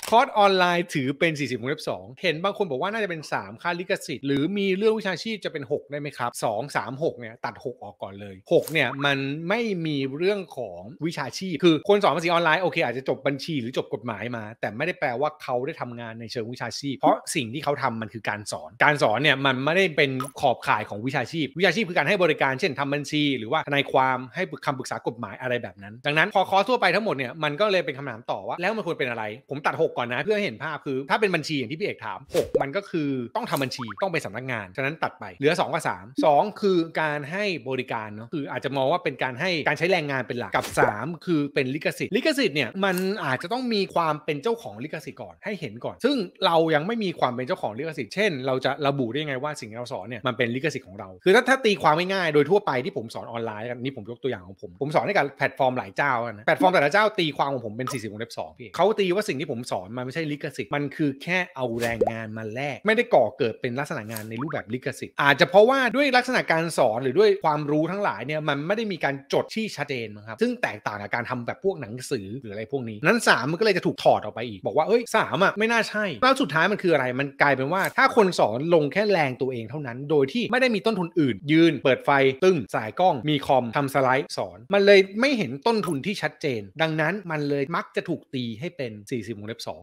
คอร์สออนไลน์ถือเป็น40วงเล็บ2เห็นบางคนบอกว่าน่าจะเป็น3ค่าลิขสิทธิ์หรือมีเรื่องวิชาชีพจะเป็น6ได้ไหมครับ2 3 6เนี่ยตัด6ออกก่อนเลย6เนี่ยมันไม่มีเรื่องของวิชาชีพคือคนสอนภาษีออนไลน์โอเคอาจจะจบบัญชีหรือจบกฎหมายมาแต่ไม่ได้แปลว่าเขาได้ทำงานในเชิงวิชาชีพเพราะสิ่งที่เขาทำมันคือการสอนเนี่ยมันไม่ได้เป็นขอบข่ายของวิชาชีพคือการให้บริการเช่นทำบัญชีหรือว่าทนายความให้คำปรึกษากฎหมายอะไรแบบนั้นดังนั้นพอคอร์สทั่วไปทั้งหมดเนี่ยมันก็เลยเป็นคำถามต่อว่าแล้วมันควรเป็นอะไรผมตัด6ก่อนนะเพื่อให้เห็นภาพคือถ้าเป็นบัญชีอย่างที่พี่เอกถาม6มันก็คือต้องทำบัญชีต้องเป็นสำนักงานฉะนั้นตัดไปเหลือ2กับ3 2คือการให้บริการเนาะคืออาจจะมองว่าเป็นการใช้แรงงานเป็นหลักกับ3คือเป็นลิขสิทธิ์เนี่ยมันอาจจะต้องมีความเป็นเจ้าของลิขสิทธิ์ก่อนให้เห็นก่อนซึ่งเรายังไม่มีความเป็นเจ้าของลิขสิทธิ์เช่นเราจะระบุได้ยังไงว่าสิ่งที่เราสอนเนี่ยมันเป็นลิขสิทธิ์ของเราคือถ้าตีความง่ายๆโดยทั่วไปที่ผมสอนออนไลน์กันนี่ผมยกตัวอย่างของผมสอนให้กับแพลตฟอร์มหลายเจ้านะแพลตฟอร์มแต่ละเจ้าตีความของผมเป็น40วงเล็บ2พี่เขาตีว่าสิ่งที่ผมสอนมันไม่ใช่ลิขสิทธิ์มันคือแค่เอาแรงงานมาแลกไม่ได้ก่อเกิดเป็นลักษณะงานในรูปแบบลิขสิทธิ์อาจจะเพราะว่าด้วยลักษณะการสอนหรือด้วยความรู้ทั้งหลายเนี่ยมันไม่ได้มีการจดที่ชัดเจนครับซึ่งแตกต่างกับการทำแบบพวกหนังสือหรืออะไรพวกนี้นั้น3มันก็เลยจะถูกถอดออกไปอีกบอกว่า3ไม่น่าใช่แล้วสุดท้ายมันคืออะไรมันกลายเป็นว่าถ้าคนสอนลงแค่แรงตัวเองเท่านั้นโดยที่ไม่ได้มีต้นทุนอื่นยืนเปิดไฟตึ้งสายกล้องมีคอมทำสไลด์สอนมันเลยไม่เห็นต้นทุนที่ชัดเจนดังนั้นมันเลยมักจะถูกตีให้เป็น40วงเล็บ